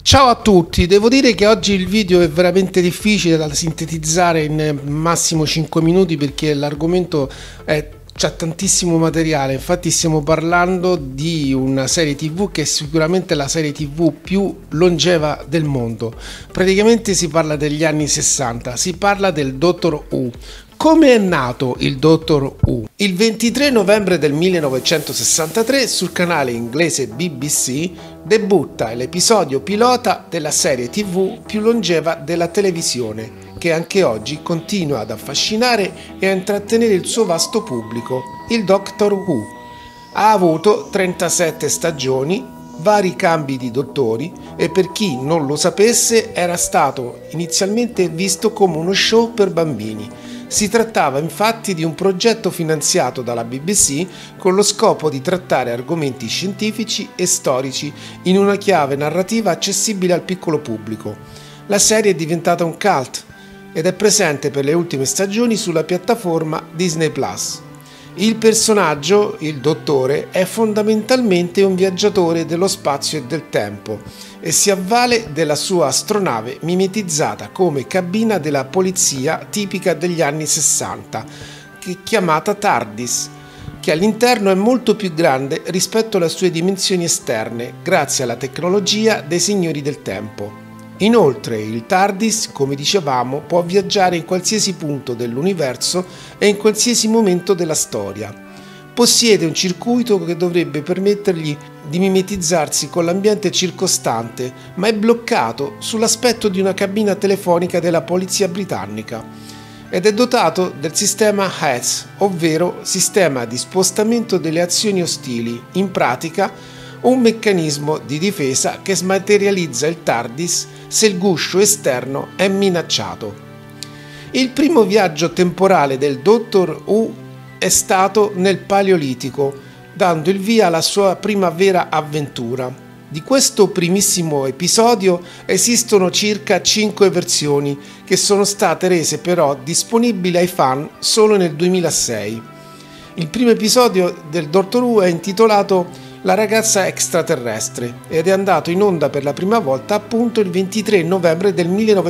Ciao a tutti, devo dire che oggi il video è veramente difficile da sintetizzare in massimo 5 minuti perché l'argomento c'ha tantissimo materiale. Infatti stiamo parlando di una serie TV che è sicuramente la serie TV più longeva del mondo. Praticamente si parla degli anni 60, si parla del Doctor Who. Come è nato il Doctor Who? Il 23 novembre del 1963 sul canale inglese BBC debutta l'episodio pilota della serie TV più longeva della televisione, che anche oggi continua ad affascinare e a intrattenere il suo vasto pubblico, il Doctor Who. Ha avuto 37 stagioni, vari cambi di dottori e per chi non lo sapesse era stato inizialmente visto come uno show per bambini. Si trattava infatti di un progetto finanziato dalla BBC con lo scopo di trattare argomenti scientifici e storici in una chiave narrativa accessibile al piccolo pubblico. La serie è diventata un cult ed è presente per le ultime stagioni sulla piattaforma Disney+. Il personaggio, il dottore, è fondamentalmente un viaggiatore dello spazio e del tempo e si avvale della sua astronave mimetizzata come cabina della polizia tipica degli anni 60, chiamata TARDIS, che all'interno è molto più grande rispetto alle sue dimensioni esterne grazie alla tecnologia dei signori del tempo. Inoltre il TARDIS, come dicevamo, può viaggiare in qualsiasi punto dell'universo e in qualsiasi momento della storia. Possiede un circuito che dovrebbe permettergli di mimetizzarsi con l'ambiente circostante, ma è bloccato sull'aspetto di una cabina telefonica della polizia britannica. Ed è dotato del sistema HES, ovvero sistema di spostamento delle azioni ostili, in pratica un meccanismo di difesa che smaterializza il TARDIS se il guscio esterno è minacciato. Il primo viaggio temporale del Doctor Who è stato nel Paleolitico, dando il via alla sua prima vera avventura. Di questo primissimo episodio esistono circa 5 versioni che sono state rese però disponibili ai fan solo nel 2006. Il primo episodio del Doctor Who è intitolato La ragazza extraterrestre ed è andato in onda per la prima volta appunto il 23 novembre del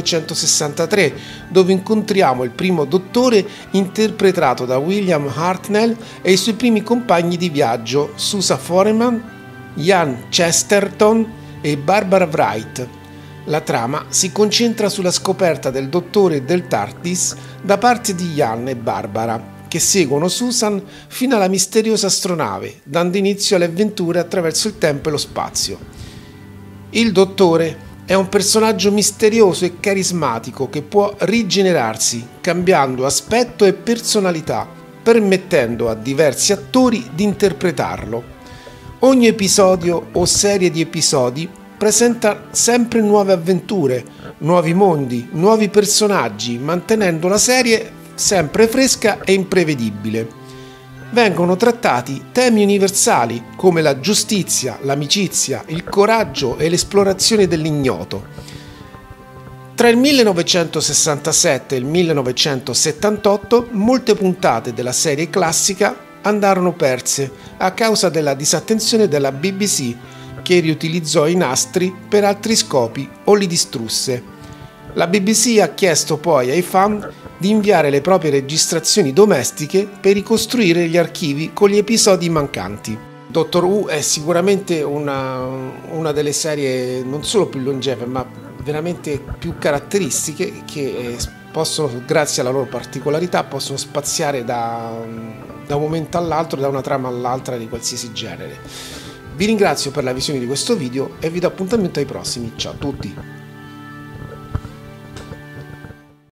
1963, dove incontriamo il primo dottore interpretato da William Hartnell e i suoi primi compagni di viaggio, Susan Foreman, Ian Chesterton e Barbara Wright. La trama si concentra sulla scoperta del dottore e del TARDIS da parte di Ian e Barbara, che seguono Susan fino alla misteriosa astronave, dando inizio alle avventure attraverso il tempo e lo spazio. Il dottore è un personaggio misterioso e carismatico che può rigenerarsi, cambiando aspetto e personalità, permettendo a diversi attori di interpretarlo. Ogni episodio o serie di episodi presenta sempre nuove avventure, nuovi mondi, nuovi personaggi, mantenendo la serie sempre fresca e imprevedibile. Vengono trattati temi universali come la giustizia, l'amicizia, il coraggio e l'esplorazione dell'ignoto. Tra il 1967 e il 1978 molte puntate della serie classica andarono perse a causa della disattenzione della BBC, che riutilizzò i nastri per altri scopi o li distrusse. La BBC ha chiesto poi ai fan di inviare le proprie registrazioni domestiche per ricostruire gli archivi con gli episodi mancanti. Doctor Who è sicuramente una delle serie non solo più longeve ma veramente più caratteristiche che possono, grazie alla loro particolarità, possono spaziare da un momento all'altro, da una trama all'altra di qualsiasi genere. Vi ringrazio per la visione di questo video e vi do appuntamento ai prossimi. Ciao a tutti!